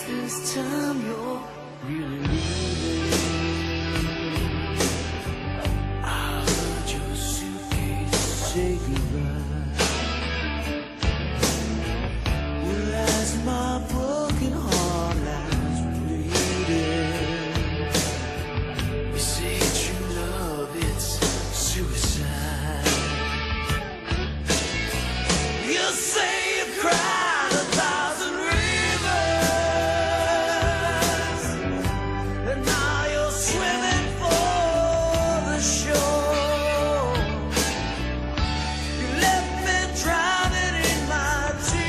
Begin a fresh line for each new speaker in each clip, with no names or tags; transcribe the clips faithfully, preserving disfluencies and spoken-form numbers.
this time you're really leaving. I heard your suitcase say goodbye. Well, as my broken heart lies bleeding, you say true love, it's suicide. You say you've cried a thousand rivers, and now you're swimming for the shore. You left me drowning in my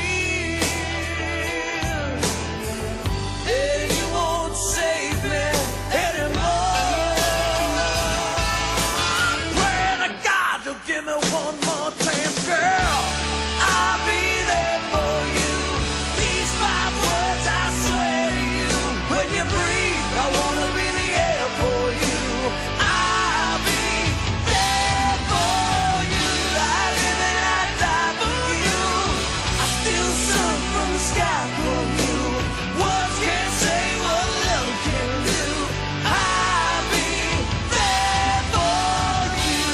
tears, and you won't save me anymore. I'm praying to God you'll give me one more chance, girl. I'll be there for you. These five words I swear to you. When you breathe, I wanna be the air for you. I'll be there for you. I live and I die for you. I still sung from the sky for you. Words can't say what love can do. I'll be there for you.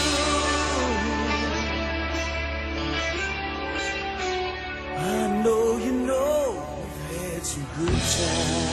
I know you know we've had some good times.